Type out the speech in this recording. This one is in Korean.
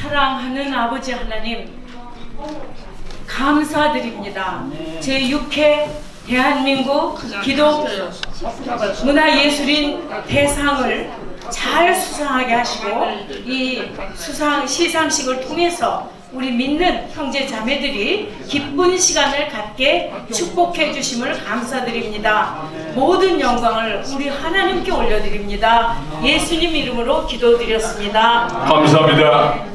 사랑하는 아버지 하나님, 감사드립니다. 제6회 대한민국 기독 문화예술인 대상을 잘 수상하게 하시고, 이 시상식을 통해서 우리 믿는 형제 자매들이 기쁜 시간을 갖게 축복해 주심을 감사드립니다. 모든 영광을 우리 하나님께 올려드립니다. 예수님 이름으로 기도드렸습니다. 감사합니다.